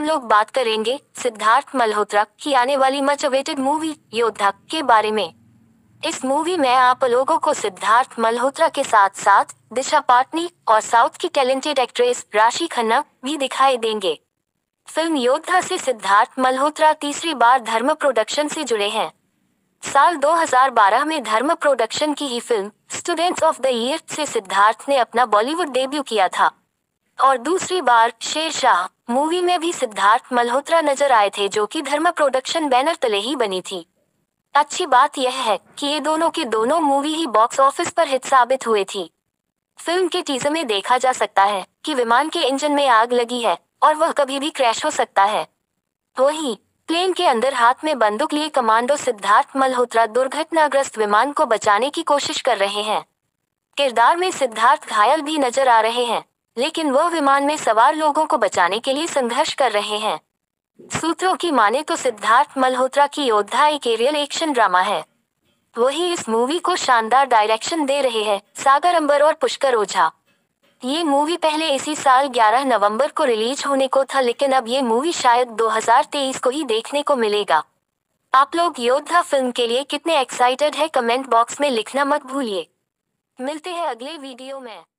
हम लोग बात करेंगे सिद्धार्थ मल्होत्रा की आने वाली मच अवेटेड मूवी योद्धा के बारे में। इस मूवी में आप लोगों को सिद्धार्थ मल्होत्रा के साथ साथ दिशा पाटनी और साउथ की टैलेंटेड एक्ट्रेस राशि खन्ना भी दिखाई देंगे। फिल्म योद्धा से सिद्धार्थ मल्होत्रा तीसरी बार धर्म प्रोडक्शन से जुड़े हैं। साल 2012 में धर्म प्रोडक्शन की ही film Students of the Year से सिद्धार्थ ने अपना बॉलीवुड डेब्यू किया था और दूसरी बार शेरशाह मूवी में भी सिद्धार्थ मल्होत्रा नजर आए थे, जो कि धर्म प्रोडक्शन बैनर तले ही बनी थी। अच्छी बात यह है कि ये दोनों की दोनों मूवी ही बॉक्स ऑफिस पर हिट साबित हुए थी। फिल्म के टीजर में देखा जा सकता है कि विमान के इंजन में आग लगी है और वह कभी भी क्रैश हो सकता है। वहीं प्लेन के अंदर हाथ में बंदूक लिए कमांडो सिद्धार्थ मल्होत्रा दुर्घटनाग्रस्त विमान को बचाने की कोशिश कर रहे हैं। किरदार में सिद्धार्थ घायल भी नजर आ रहे हैं, लेकिन वह विमान में सवार लोगों को बचाने के लिए संघर्ष कर रहे हैं। सूत्रों की माने तो सिद्धार्थ मल्होत्रा की योद्धा एक एरियल एक्शन ड्रामा है। वही इस मूवी को शानदार डायरेक्शन दे रहे हैं सागर अंबर और पुष्कर ओझा। ये मूवी पहले इसी साल 11 नवंबर को रिलीज होने को था, लेकिन अब ये मूवी शायद 2023 को ही देखने को मिलेगा। आप लोग योद्धा फिल्म के लिए कितने एक्साइटेड है, कमेंट बॉक्स में लिखना मत भूलिए। मिलते हैं अगले वीडियो में।